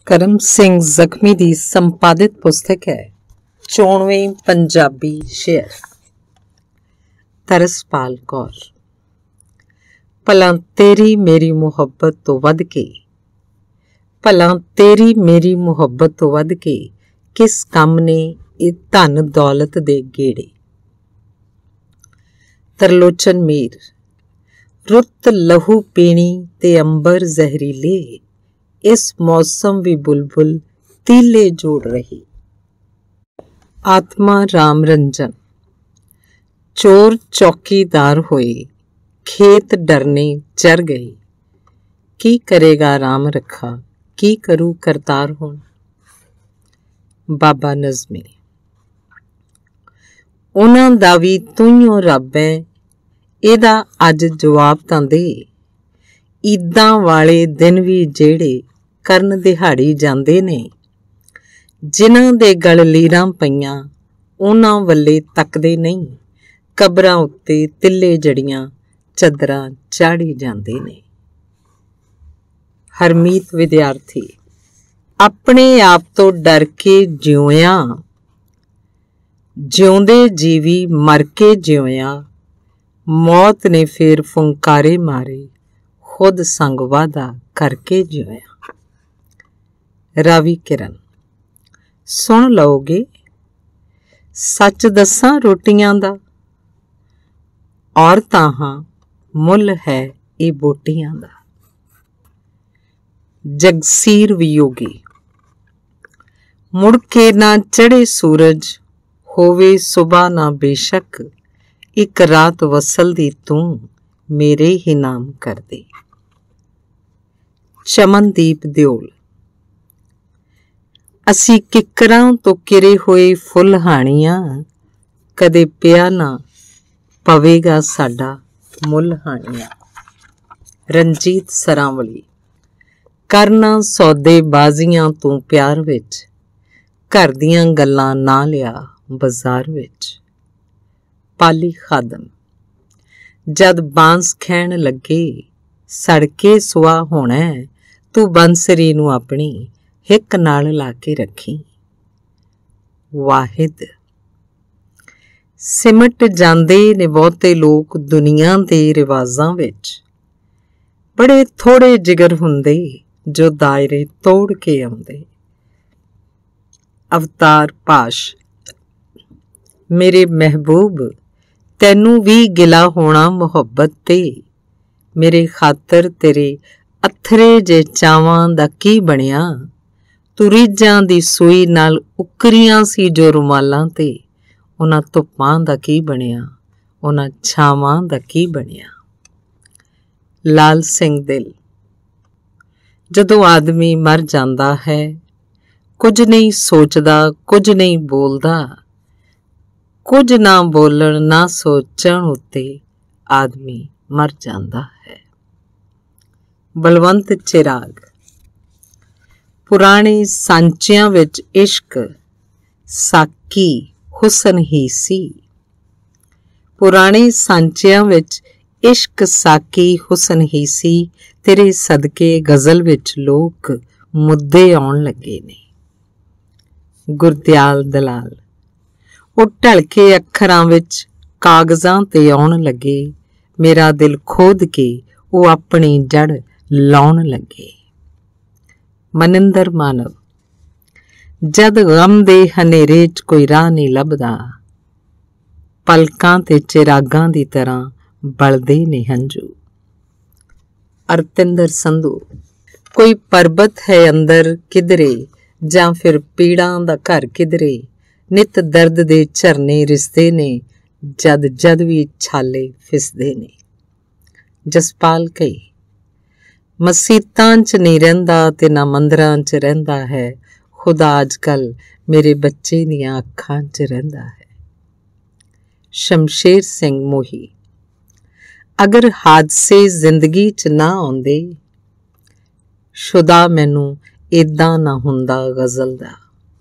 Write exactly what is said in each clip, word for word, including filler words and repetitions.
करम सिंह जख्मी की संपादित पुस्तक है चौनवें पंजाबी शेर। तरसपाल कौर। भला तेरी मेरी मुहब्बत तो वध के, भला तेरी मेरी मुहब्बत तो वध के किस कम ने ये धन दौलत दे गेड़े। तरलोचन मीर। रुत लहू पीनी ते अंबर जहरीले, इस मौसम भी बुलबुल तीले जोड़ रही। आत्मा राम रंजन। चोर चौकीदार होए, खेत डरने चर गए, की करेगा राम रखा, की करू करतार हुण। बाबा नज़मी। उन्हां दा वी तूइयों रब है, इहदा अज जवाब तां दे। ईदां वाले दिन भी जेड़े करन दिहाड़ी जांदे ने, जिन्हां दे गल लीरां पईयां उन्हां वल्ले तकदे नहीं। कबरां उत्ते तिल्ले जड़ियां चदरां चाढ़ी जांदे ने। हरमीत विद्यार्थी। अपने आप तो डर के जिउया, जिउंदे जीवी मर के जिउया, मौत ने फिर फुंकारे मारे, खुद संग वादा करके जिउया। रावी किरण। सुन लओगे सच दसां रोटियां दा, और ताहां मुल है ये बोटियां दा। जगसीर वियोगी। मुड़ के ना चढ़े सूरज, होवे सुबह ना बेशक, एक रात वसल दी तू मेरे ही नाम कर दे। चमनदीप दिओल। असी किकरां तो किरे होए फुल हाणियां, कदे पिया ना पवेगा साडा मुल हाणियां। रंजीत सरांवली। करना सौदे बाजियां तू प्यार विच, घर दियां गल्लां ना लिया बाजार विच। पाली खादम। जद बांस खैण लगे, सड़के सुआ होना, तू बंसरी नू अपनी हिक नाल ला के रखी। वाहिद। सिमट जांदे ने बहुते लोग दुनिया दे रिवाजां विच, बड़े थोड़े जिगर हुंदे जो दायरे तोड़ के आउंदे। अवतार पाश। मेरे महबूब तैनू भी गिला होना मुहब्बत ते, मेरे खातर तेरे अथरे जे चावां दा की बनिया। तू रीझां दी सूई नाल उकरियां सी जो रुमालां ते, उन्हां धुप्पां दा की बनिया, उन्हां छावां दा की बनिया। लाल सिंह दिल। जदों आदमी मर जांदा है, कुछ नहीं सोचदा, कुछ नहीं बोलदा, कुछ ना बोलण ना सोचण उत्ते आदमी मर जांदा है। बलवंत चिराग। पुराने सांचियां विच इश्क साकी हुसन ही सी, पुराने सांचियां विच इश्क साकी हुसन ही सी, तेरे सदके गजल विच लोक मुद्दे आउण लगे ने। गुरदयाल दलाल। वो ढलके अखरां विच कागजां ते आउण लगे, मेरा दिल खोद के वो अपनी जड़ लाउण लगे। मनिंदर मानव। जद गम दे हनेरे च कोई राह नहीं लभदा, पलकां ते चिरागां दी तरह बलदे ने हंजू। अरतिंदर संधू। कोई परबत है अंदर किधरे, जां फिर पीड़ां दा घर किधरे, नित दर्द दे झरने रिसदे ने, जद जद भी छाले फिसदे ने। जसपाल कई। मसीतां च नहीं रहिंदा ते ना मंदरां च रहिंदा है, खुदा अजकल मेरे बच्चे दियां अखां च रहिंदा है। शमशेर सिंह मोही। अगर हादसे जिंदगी च ना आउंदे, शुदा मैनू इदां ना हुंदा गजल दा।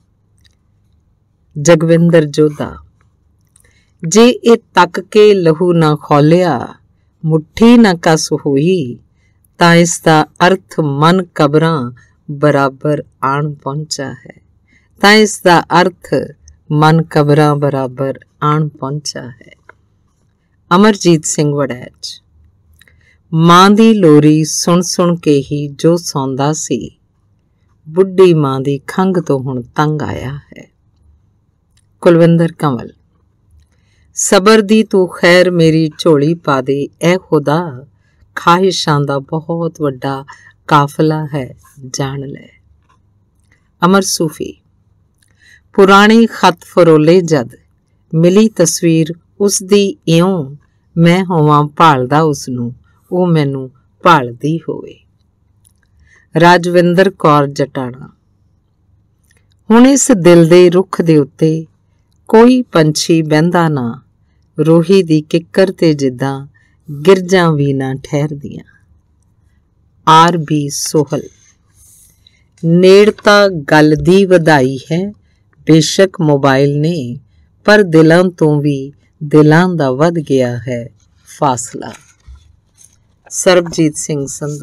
जगविंदर जोधा। जे ए तक के लहू ना खौलिया, मुट्ठी ना कस होई, तां इसदा अर्थ मन कबरां बराबर आण पहुंचा है। तां इसका अर्थ मन कबरां बराबर आण पहुंचा है। अमरजीत सिंह वड़ैच। मां दी लोरी सुन सुन के ही जो सौंदा सी, बुढ़ी मां दी खंघ तो हुण तंग आया है। कुलविंदर कंवल। सबर दी तू खैर मेरी झोली पा दे ऐ खुदा, ख्वाहिशां दा बहुत वड्डा काफिला है जान ले। अमर सूफी। पुराने खत फरोले जद, मिली तस्वीर उस दी इयों, मैं होवां भालदा उसनूं ਉਹ ਮੈਨੂੰ ਭਾਲਦੀ ਹੋਵੇ। ਰਾਜਵਿੰਦਰ ਕੌਰ ਜਟਾਣਾ। ਹੁਣ ਇਸ ਦਿਲ ਦੇ ਰੁੱਖ ਦੇ ਉੱਤੇ ਕੋਈ ਪੰਛੀ ਬਹਿੰਦਾ ਨਾ, ਰੋਹੀ ਦੀ ਕਿੱਕਰ ਤੇ ਜਿੱਦਾਂ ਗਿਰਜਾਂ ਵੀ ਨਾ ਠਹਿਰਦੀਆਂ। R B Sohal. ਨੇੜਤਾ ਗੱਲ ਦੀ ਵਧਾਈ ਹੈ ਬੇਸ਼ੱਕ ਮੋਬਾਈਲ ਨੇ, ਪਰ ਦਿਲਾਂ ਤੋਂ ਵੀ ਦਿਲਾਂ ਦਾ ਵੱਧ ਗਿਆ ਹੈ ਫਾਸਲਾ। ਸਰਬਜੀਤ ਸਿੰਘ ਸੰਧੂ।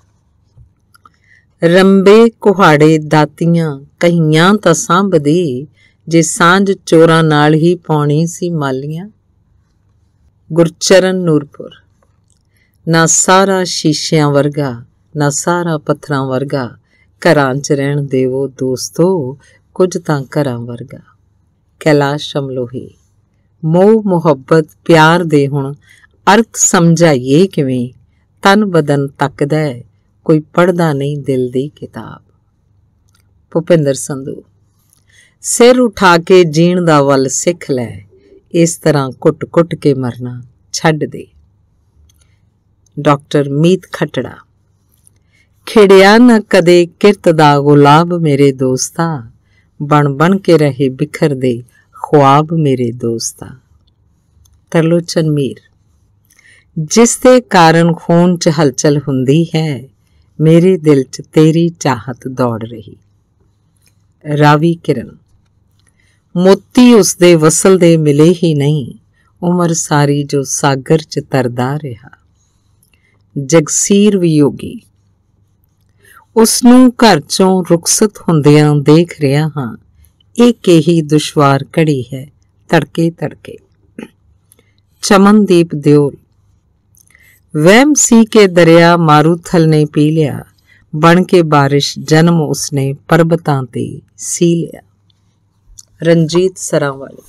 ਰੰਬੇ ਕੁਹਾੜੇ ਦਾਤੀਆਂ ਕਹੀਆਂ ਤਾਂ ਸਾਂਭਦੀ, ਜੇ ਸਾਂਝ ਚੋਰਾਂ ਨਾਲ ਹੀ ਪਾਉਣੀ ਸੀ ਮਾਲੀਆਂ। ਗੁਰਚਰਨ ਨੂਰਪੁਰ। ਨਾ ਸਾਰਾ ਸ਼ੀਸ਼ਿਆਂ ਵਰਗਾ, ਨਾ ਸਾਰਾ ਪੱਥਰਾਂ ਵਰਗਾ, ਘਰਾਂ 'ਚ ਰਹਿਣ ਦੇਵੋ ਦੋਸਤੋ ਕੁਝ ਤਾਂ ਘਰਾਂ ਵਰਗਾ। ਕੈਲਾਸ਼ ਅਮਲੋਹੀ। ਮੋਹ ਮੁਹੱਬਤ ਪਿਆਰ ਦੇ ਹੁਣ ਅਰਥ ਸਮਝਾਈਏ ਕਿਵੇਂ, ਤਨ ਬਦਨ ਤੱਕਦਾ ਕੋਈ ਪੜ੍ਹਦਾ ਨਹੀਂ ਦਿਲ ਦੀ ਕਿਤਾਬ। ਭੁਪਿੰਦਰ ਸੰਧੂ। ਸਿਰ ਉਠਾ ਕੇ ਜੀਣ ਦਾ ਵੱਲ ਸਿੱਖ ਲੈ, ਇਸ ਤਰ੍ਹਾਂ ਘੁੱਟ ਘੁੱਟ ਕੇ ਮਰਨਾ ਛੱਡ ਦੇ। ਡਾਕਟਰ ਮੀਤ ਖੱਟੜਾ। ਖਿੜਿਆ ਨਾ ਕਦੇ ਕਿਰਤ ਦਾ ਗੁਲਾਬ ਮੇਰੇ ਦੋਸਤਾ, ਬਣ ਬਣ ਕੇ ਰਹੇ ਬਿਖਰਦੇ ख्वाब मेरे दोस्ता। ਤਰਲੋਚਨ ਮੀਰ। जिस दे कारण खून च हलचल हुंदी है, मेरे दिल च तेरी चाहत दौड़ रही। रावी किरण। मोती उसदे वसल दे मिले ही नहीं, उम्र सारी जो सागर च तरदा रहा। जगसीर वियोगी। उसनूं घर चों रुखसत हुंदियां देख रिहा हां, एक ही दुश्वार घड़ी है तड़के तड़के। चमनदीप दियोल। वहम सी के दरिया मारूथल ने पी लिया, बन के बारिश जन्म उसने पर्बतां ते सी लिया। रंजीत सरांवाले।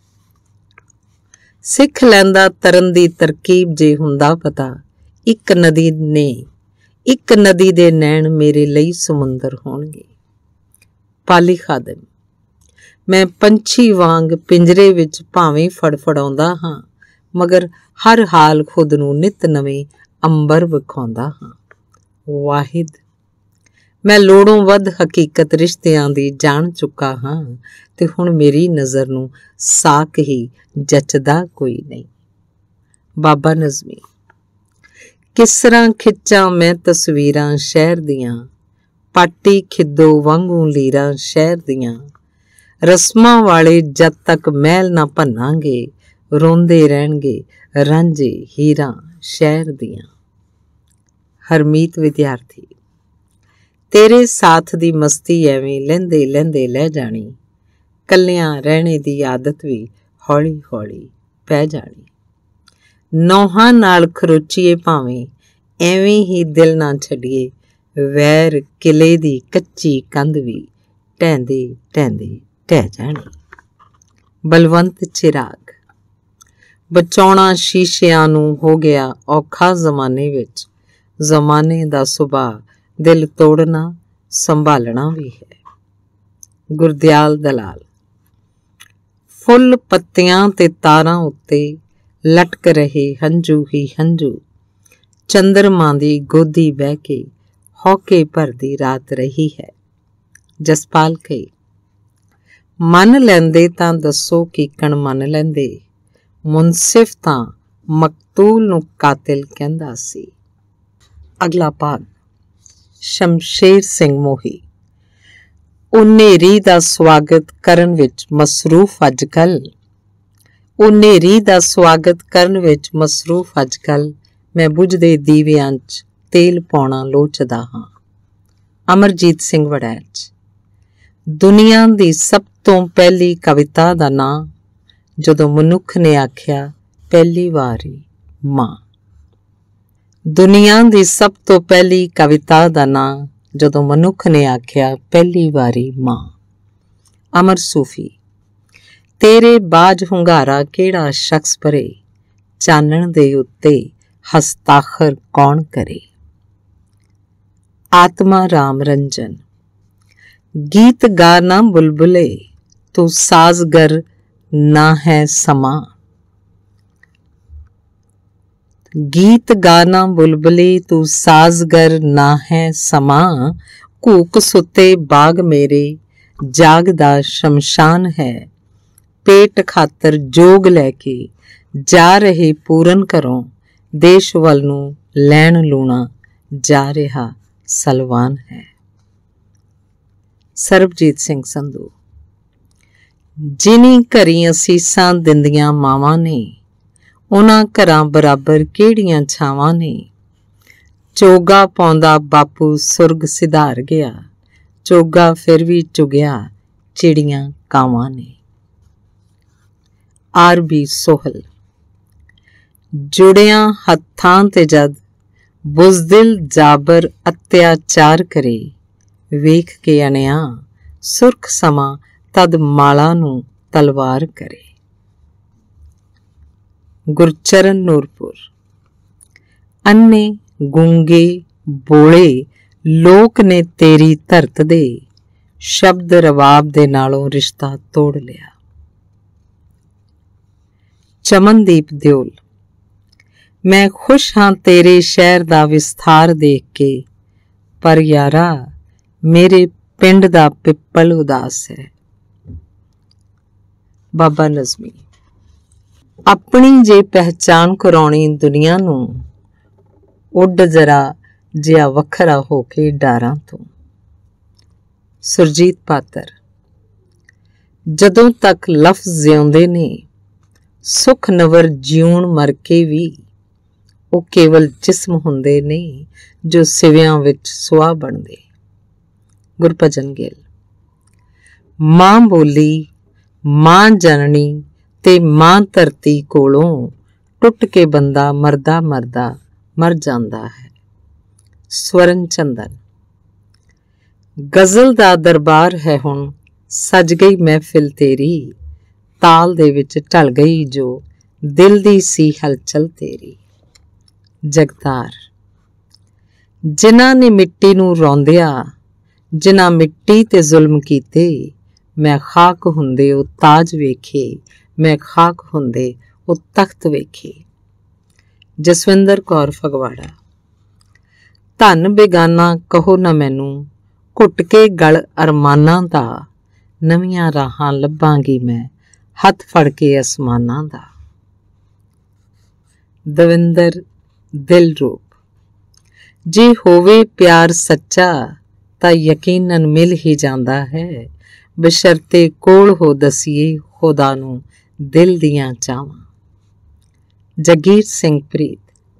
सिख लैंदा तरन दी तरकीब जे हुंदा पता, एक नदी ने एक नदी दे नैण मेरे लई समुंदर होणगे। पाली खादम। मैं पंछी वांग पिंजरे विच भावें फड़फड़ाउंदा हां, मगर हर हाल खुद नूं नित नवें अंबर विखाउंदा हां। वाहिद। मैं लोड़ों वध हकीकत रिश्तियां दी जान चुका हां, ते हुण मेरी नज़र नूं साक ही जचदा कोई नहीं। बाबा नज़मी। किस तरह खिच्चां मैं तस्वीरां शहर दियां, पाटी खिद्दो वांगू लीरां शहर दियां। रस्मां वाले जद तक महल ना भन्नांगे, रोंदे रहणगे रांझे हीरां शहर दियां। हरमीत विद्यार्थी। तेरे साथ दी मस्ती एवें लैंदे लैंदे लै जानी, कल्लियां रहने दी आदत भी हौली हौली पै जानी। नौहां नाल खरोचीए भावें, एवें ही दिल ना छड्डिए, वैर किले दी कच्ची कंध भी ढैंदे ढैंदे ढह जानी। बलवंत चिराग। बचाउणा शीशिਆਂ ਨੂੰ ਹੋ ਗਿਆ ਔਖਾ ਜ਼ਮਾਨੇ ਵਿੱਚ, ਜ਼ਮਾਨੇ ਦਾ ਸੁਭਾਅ ਦਿਲ ਤੋੜਨਾ ਸੰਭਾਲਣਾ ਵੀ ਹੈ। ਗੁਰਦਿਆਲ ਦਲਾਲ। ਫੁੱਲ ਪੱਤਿਆਂ ਤੇ ਤਾਰਾਂ ਉੱਤੇ ਲਟਕ ਰਹੇ ਹੰਝੂ ਹੀ ਹੰਝੂ, ਚੰਦਰਮਾ ਦੀ ਗੋਦੀ ਬਹਿ ਕੇ ਹੌਕੇ ਭਰਦੀ ਰਾਤ ਰਹੀ ਹੈ। ਜਸਪਾਲ ਕਈ। ਮੰਨ ਲੈਂਦੇ ਤਾਂ ਦੱਸੋ ਕੀਕਣ ਮੰਨ ਲੈਂਦੇ, ਮੁਨਸਿਫ ਤਾਂ ਮਕਤੂਲ ਨੂੰ ਕਾਤਿਲ ਕਹਿੰਦਾ ਸੀ। ਅਗਲਾ ਭਾਗ। ਸ਼ਮਸ਼ੇਰ ਸਿੰਘ ਮੋਹੀ। ਉਹ ਨੇਰੀ ਦਾ ਸਵਾਗਤ ਕਰਨ ਵਿੱਚ ਮਸਰੂਫ ਅੱਜ ਕੱਲ੍ਹ ਉਹ ਨੇਰੀ ਦਾ ਸਵਾਗਤ ਕਰਨ ਵਿੱਚ ਮਸਰੂਫ ਅੱਜ ਕੱਲ੍ਹ ਮੈਂ ਬੁਝਦੇ ਦੀਵਿਆਂ 'ਚ ਤੇਲ ਪਾਉਣਾ ਲੋਚਦਾ ਹਾਂ। ਅਮਰਜੀਤ ਸਿੰਘ ਵੜੈਚ। ਦੁਨੀਆ ਦੀ ਸਭ ਤੋਂ ਪਹਿਲੀ ਕਵਿਤਾ ਦਾ ਨਾਂ ਜਦੋਂ ਮਨੁੱਖ ਨੇ ਆਖਿਆ ਪਹਿਲੀ ਵਾਰੀ ਮਾਂ। ਦੁਨੀਆ ਦੀ ਸਭ ਤੋਂ ਪਹਿਲੀ ਕਵਿਤਾ ਦਾ ਨਾਂ ਜਦੋਂ ਮਨੁੱਖ ਨੇ ਆਖਿਆ ਪਹਿਲੀ ਵਾਰੀ ਮਾਂ। ਅਮਰ ਸੂਫੀ। ਤੇਰੇ ਬਾਝ ਹੁੰਗਾਰਾ ਕਿਹੜਾ ਸ਼ਖਸ ਭਰੇ, ਚਾਨਣ ਦੇ ਉੱਤੇ ਹਸਤਾਖਰ ਕੌਣ ਕਰੇ। ਆਤਮਾ ਰਾਮ ਰੰਜਨ। ਗੀਤ ਗਾਨਾ ਬੁਲਬੁਲੇ ਤੂੰ ਸਾਜ਼ਗਰ ਨਾ ਹੈ ਸਮਾਂ। ਗੀਤ ਗਾਨਾ ਬੁਲਬੁਲੇ ਤੂੰ ਸਾਜ਼ਗਰ ਨਾ ਹੈ ਸਮਾਂ। ਘੂਕ ਸੁੱਤੇ ਬਾਗ ਮੇਰੇ ਜਾਗ ਦਾ ਸ਼ਮਸ਼ਾਨ ਹੈ। ਪੇਟ ਖਾਤਰ ਜੋਗ ਲੈ ਕੇ ਜਾ ਰਹੇ ਪੂਰਨ ਘਰੋਂ ਦੇਸ਼ ਵੱਲ ਨੂੰ ਲੈਣ ਲੂਣਾ ਜਾ ਰਿਹਾ ਸਲਵਾਨ ਹੈ। ਸਰਬਜੀਤ ਸਿੰਘ ਸੰਧੂ। ਜਿਨੀ ਘਰੀ ਅਸੀਸਾਂ ਦਿੰਦੀਆਂ ਮਾਵਾਂ ਨੇ, ਉਹਨਾਂ ਘਰਾਂ ਬਰਾਬਰ ਕਿਹੜੀਆਂ ਛਾਵਾਂ ਨੇ। ਚੋਗਾ ਪਾਉਂਦਾ ਬਾਪੂ ਸੁਰਗ ਸਿਧਾਰ ਗਿਆ, ਚੋਗਾ ਫਿਰ ਵੀ ਚੁਗਿਆ ਚਿੜੀਆਂ ਕਾਵਾਂ ਨੇ। R B Sohal. ਜੁੜਿਆਂ ਹੱਥਾਂ ਤੇ ਜਦ ਬੁਜ਼ਦਿਲ ਜਾਬਰ ਅਤਿਆਚਾਰ ਕਰੇ, ਵੇਖ ਕੇ ਅਣਿਆ ਸੁਰਖ ਸਮਾਂ ਤਦ ਮਾਲਾ ਨੂੰ ਤਲਵਾਰ ਕਰੇ। ਗੁਰਚਰਨ ਨੂਰਪੁਰ। ਅੰਨੇ ਗੂੰਗੇ ਬੋਲੇ ਲੋਕ ਨੇ ਤੇਰੀ ਧਰਤ ਦੇ, ਸ਼ਬਦ ਰਵਾਬ ਦੇ ਨਾਲੋਂ ਰਿਸ਼ਤਾ ਤੋੜ ਲਿਆ। ਚਮਨਦੀਪ ਦਿਓਲ। ਮੈਂ ਖੁਸ਼ ਹਾਂ ਤੇਰੇ ਸ਼ਹਿਰ ਦਾ ਵਿਸਥਾਰ ਦੇਖ ਕੇ, ਪਰ ਯਾਰਾ ਮੇਰੇ ਪਿੰਡ ਦਾ ਪਿੱਪਲ ਉਦਾਸ ਹੈ। ਬਾਬਾ ਨਜ਼ਮੀ। ਆਪਣੀ ਜੇ ਪਹਿਚਾਨ ਕਰਾਉਣੀ ਦੁਨੀਆ ਨੂੰ, ਉੱਡ ਜ਼ਰਾ ਜਿਹਾ ਵੱਖਰਾ ਹੋ ਕੇ ਡਾਰਾਂ ਤੋਂ। ਸੁਰਜੀਤ ਪਾਤਰ। ਜਦੋਂ ਤੱਕ ਲਫ਼ਜ਼ ਜਿਉਂਦੇ ਨੇ, ਸੁਖ ਨਵਰ ਜਿਉਣ ਮਰ ਕੇ ਵੀ, ਉਹ ਕੇਵਲ ਜਿਸਮ ਹੁੰਦੇ ਨੇ ਜੋ ਸਿਵਿਆਂ ਵਿੱਚ ਸੁਆਹ ਬਣਦੇ। ਗੁਰਭਜਨ ਗਿੱਲ। ਮਾਂ ਬੋਲੀ, ਮਾਂ ਜਨਨੀ ਤੇ ਮਾਂ ਧਰਤੀ ਕੋਲੋਂ ਟੁੱਟ ਕੇ ਬੰਦਾ ਮਰਦਾ ਮਰਦਾ ਮਰ ਜਾਂਦਾ ਹੈ। ਸਵਰਨ ਚੰਦਨ। ਗਜ਼ਲ ਦਾ ਦਰਬਾਰ ਹੈ ਹੁਣ, ਸਜ ਗਈ ਮਹਿਫਿਲ ਤੇਰੀ, ਤਾਲ ਦੇ ਵਿੱਚ ਢਲ ਗਈ ਜੋ ਦਿਲ ਦੀ ਸੀ ਹਲਚਲ ਤੇਰੀ। ਜਗਤਾਰ। ਜਿਨ੍ਹਾਂ ਨੇ ਮਿੱਟੀ ਨੂੰ ਰੌਂਦਿਆ, ਜਿਨ੍ਹਾਂ ਮਿੱਟੀ ਤੇ ਜ਼ੁਲਮ ਕੀਤੇ, ਮੈਂ ਖਾਕ ਹੁੰਦੇ ਉਹ ਤਾਜ ਵੇਖੇ, ਮੈਂ ਖਾਕ ਹੁੰਦੇ ਉਹ ਤਖਤ ਵੇਖੇ। ਜਸਵਿੰਦਰ ਕੌਰ ਫਗਵਾੜਾ। ਧਨ ਬੇਗਾਨਾ ਕਹੋ ਨਾ ਮੈਨੂੰ, ਘੁੱਟ ਕੇ ਗਲ ਅਰਮਾਨਾਂ ਦਾ, ਨਵੀਆਂ ਰਾਹਾਂ ਲੱਭਾਂਗੀ ਮੈਂ ਹੱਥ ਫੜ ਕੇ ਅਸਮਾਨਾਂ ਦਾ। ਦਵਿੰਦਰ ਦਿਲਰੂਪ। ਜੇ ਹੋਵੇ ਪਿਆਰ ਸੱਚਾ ਤਾਂ ਯਕੀਨਨ ਮਿਲ ਹੀ ਜਾਂਦਾ ਹੈ, ਬਸ਼ਰਤੇ ਕੋਲ ਹੋ ਦਸੀਏ ਖੁਦਾ ਨੂੰ ਦਿਲ ਦੀਆਂ ਚਾਵਾਂ। ਜਗੀਰ ਸਿੰਘ ਪ੍ਰੀਤ।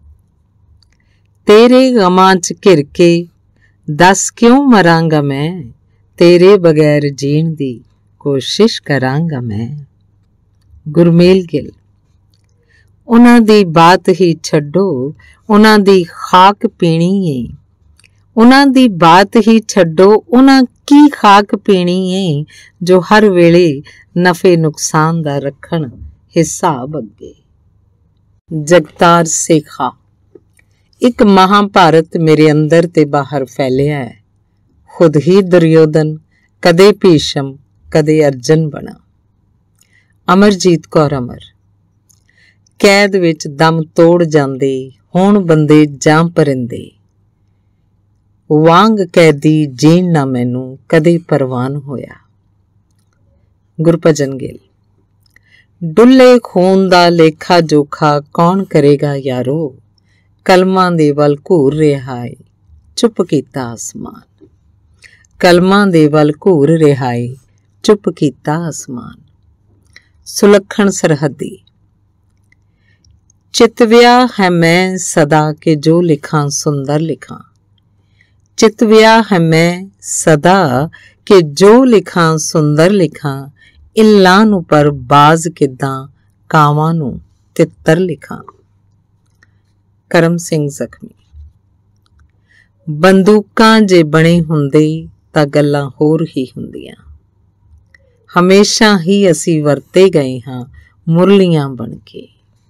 ਤੇਰੇ ਗਮਾਂ 'ਚ ਘਿਰ ਕੇ ਦੱਸ ਕਿਉਂ ਮਰਾਂਗਾ ਮੈਂ, ਤੇਰੇ ਬਗੈਰ ਜੀਣ ਦੀ ਕੋਸ਼ਿਸ਼ ਕਰਾਂਗਾ ਮੈਂ। ਗੁਰਮੇਲ ਗਿੱਲ। ਉਹਨਾਂ ਦੀ ਬਾਤ ਹੀ ਛੱਡੋ, ਉਹਨਾਂ ਦੀ ਖਾਕ ਪੀਣੀ ਏ, ਉਹਨਾਂ ਦੀ ਬਾਤ ਹੀ ਛੱਡੋ, ਉਹਨਾਂ ਕੀ ਖਾਕ ਪੀਣੀ ਏ, ਜੋ ਹਰ ਵੇਲੇ ਨਫੇ ਨੁਕਸਾਨ ਦਾ ਰੱਖਣ ਹਿਸਾਬ ਅੱਗੇ। ਜਗਤਾਰ ਸੇਖਾ। ਇੱਕ ਮਹਾਂਭਾਰਤ ਮੇਰੇ ਅੰਦਰ ਤੇ ਬਾਹਰ ਫੈਲਿਆ ਹੈ, ਖੁਦ ਹੀ ਦੁਰਯੋਧਨ, ਕਦੇ ਭੀਸ਼ਮ, ਕਦੇ ਅਰਜਨ ਬਣਾ। ਅਮਰਜੀਤ ਕੌਰ ਅਮਰ। ਕੈਦ ਵਿੱਚ ਦਮ ਤੋੜ ਜਾਂਦੇ ਹੋਣ ਬੰਦੇ ਜਾਂ ਪਰਿੰਦੇ, ਵਾਂਗ ਕੈਦੀ ਜੀਣ ਨਾ ਮੈਨੂੰ ਕਦੇ ਪਰਵਾਨ ਹੋਇਆ। ਗੁਰਭਜਨ ਗਿੱਲ। ਡੁੱਲੇ ਖੂਨ ਦਾ ਲੇਖਾ ਜੋਖਾ ਕੌਣ ਕਰੇਗਾ ਯਾਰੋ, ਕਲਮਾਂ ਦੇ ਵੱਲ ਘੂਰ ਰਿਹਾ ਏ ਚੁੱਪ ਕੀਤਾ ਆਸਮਾਨ। ਕਲਮਾਂ ਦੇ ਵੱਲ ਘੂਰ ਰਿਹਾ ਏ ਚੁੱਪ ਕੀਤਾ ਆਸਮਾਨ। ਸੁਲੱਖਣ ਸਰਹੱਦੀ। ਚਿਤਵਿਆ ਹੈ ਮੈਂ ਸਦਾ ਕਿ ਜੋ ਲਿਖਾਂ ਸੁੰਦਰ ਲਿਖਾਂ, चितव्या है मैं सदा कि जो लिखां सुंदर लिखां, इल्लां नूं पर बाज किदां कावां नूं तित्तर लिखां। करम सिंह जख्मी। बंदूकां जे बणे हुंदे तां गल्लां होर ही हुंदियां। हमेशा ही असी वरते गए हां मुरलियां बन के।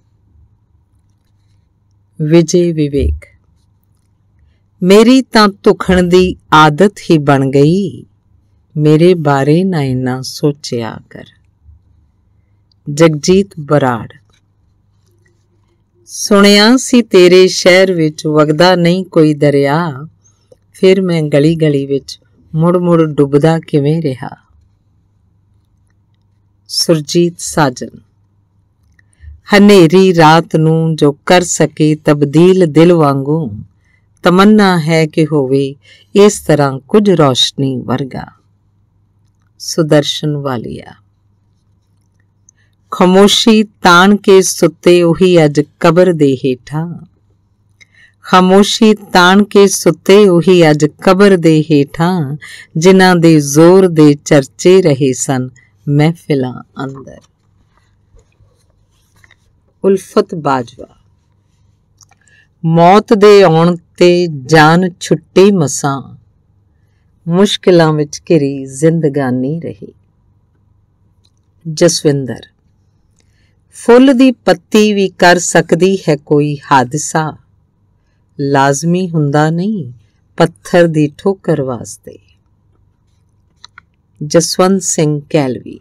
विजय विवेक। मेरी तां धुखण दी आदत ही बन गई, मेरे बारे ना इन्ना सोचिया कर। जगजीत बराड़। सुनिया सी तेरे शहर विच वगदा नहीं कोई दरिया, फिर मैं गली गली विच मुड़ मुड़ डुबदा किवें रहा। सुरजीत साजन। हनेरी रात नूं जो कर सके तब्दील दिल वांगू, तमन्ना है कि होवे इस तरह कुछ रोशनी वर्गा। सुदर्शन वालिया। खामोशी तान के सुते उही अज कबर दे हेठा, खामोशी तान के सुते उही अज कबर दे हेठा, जिन्हां दे जोर दे चर्चे रहे सन महफिलां अंदर। उल्फत बाजवा। मौत दे आउण ते जान छुट्टी मसां, मुश्किलां विच घिरी जिंदगानी रही। जसविंदर। फुल दी पत्ती भी कर सकदी है कोई हादसा, लाजमी हुंदा नहीं पत्थर दी ठोकर वास्ते। जसवंत सिंह कैलवी।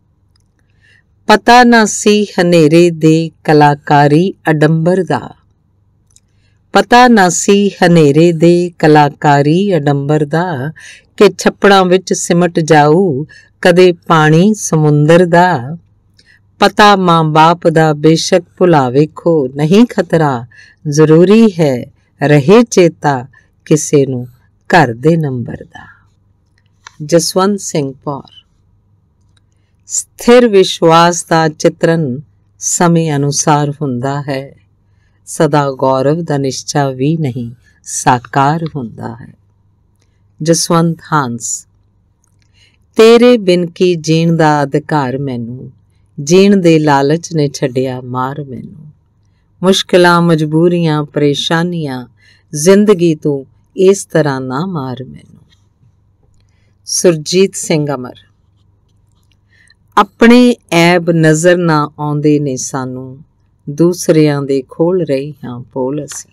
पता ना सी हनेरे दे कलाकारी अडंबर दा, पता ना सी हनेरे दे कलाकारी अडंबर दा, कि छप्पड़ां विच सिमट जाऊ कदे पानी समुंदर दा। पता मां बाप दा बेशक भुला वेखो नहीं खतरा, जरूरी है रहे चेता किसे नूं घर दे नंबर दा। जसवंत सिंह पौर। स्थिर विश्वास दा चित्रण समय अनुसार हुंदा है, सदा गौरव दा निश्चा भी नहीं साकार हुंदा है। जसवंत हांस। तेरे बिन की जीण दा अधिकार मैनू, जीण दे लालच ने छड्डिया मार मैनू। मुश्किलां मजबूरियां परेशानियां जिंदगी तू इस तरह ना मार मैनू। सुरजीत सिंह अमर। अपने ऐब नज़र ना आउंदे ने सानू, दूसरियां दे खोल रहे हां पोल असी।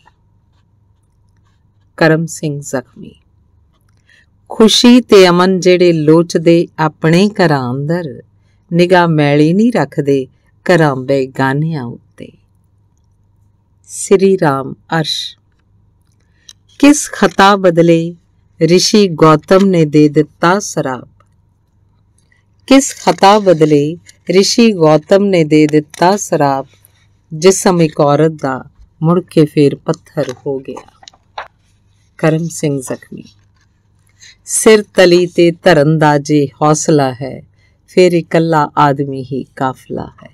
करम सिंह जख्मी। खुशी ते अमन जेड़े लोचदे अपने घरां अंदर, निगाह मैली नहीं रखदे घरां बेगानियां उत्ते। श्री राम अर्श। किस खता बदले ऋषि गौतम ने दे दिता सराप, किस खता बदले ऋषि गौतम ने दे दिता सराप, जिसम एक औरत दा मुड़ के फिर पत्थर हो गया। करम सिंह जख्मी। सिर तली ते धरन दा जे हौसला है, फिर इकल्ला आदमी ही काफला है।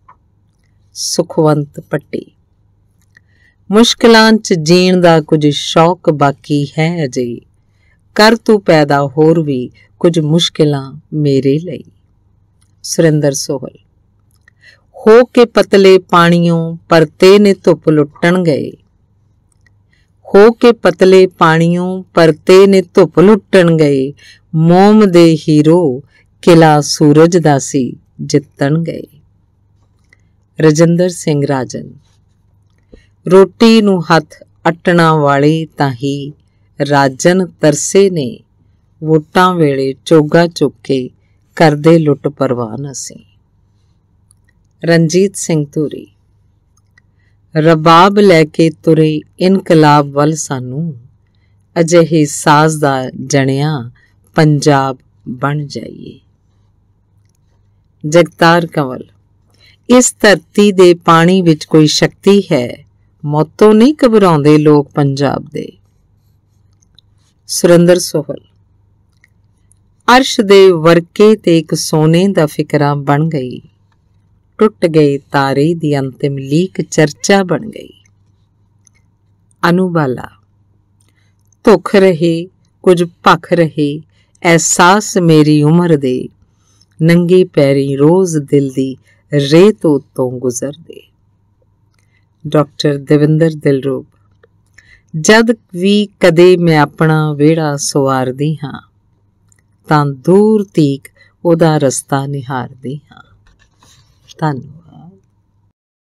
सुखवंत पट्टी। मुश्किलां च जीण दा कुछ शौक बाकी है अजे, कर तू पैदा होर भी कुछ मुश्किलां मेरे लई। सुरिंदर सोहल। हो के पतले पानियों परते ने धुप लुटन गए, हो के पतले पानियों परते ने धुप लुटन गए, मोम दे हीरो किला सूरज दा सी जितन गए। रजिंदर सिंह राजन। रोटी नूं हथ अटना वाले तां ही राजन तरसे ने, वोटां वेले चोगा चुक के करदे लुट परवान असी। रंजीत सिंह धूरी। रबाब लैके तुरे इनकलाब वल सानू, अजिहे साज दा जणिया पंजाब बन जाइए। जगतार कंवल। इस धरती दे पानी विच कोई शक्ति है, मौतों नहीं घबराउंदे लोग पंजाब दे। सुरिंदर सोहल। अर्श दे वरके ते एक सोने दा फिकरा बन गई, टुट गए तारे दी अंतिम लीक चर्चा बन गई। अनुबाला। ਧੁਖ ਰਹੇ ਕੁਝ ਭਖ ਰਹੇ ਅਹਿਸਾਸ ਮੇਰੀ ਉਮਰ ਦੇ ਨੰਗੇ ਪੈਰੀ ਰੋਜ਼ ਦਿਲ ਦੀ ਰੇਤ ਉੱਤੋਂ ਗੁਜ਼ਰਦੇ। ਡਾਕਟਰ ਦਵਿੰਦਰ ਦਿਲਰੂਪ। ਜਦ ਵੀ ਕਦੇ ਮੈਂ ਆਪਣਾ ਵਿਹੜਾ ਸੁਆਰਦੀ ਹਾਂ ਤਾਂ ਦੂਰ ਤੀਕ ਉਹਦਾ ਰਸਤਾ ਨਿਹਾਰਦੀ ਹਾਂ। ਧੰਨਵਾਦ।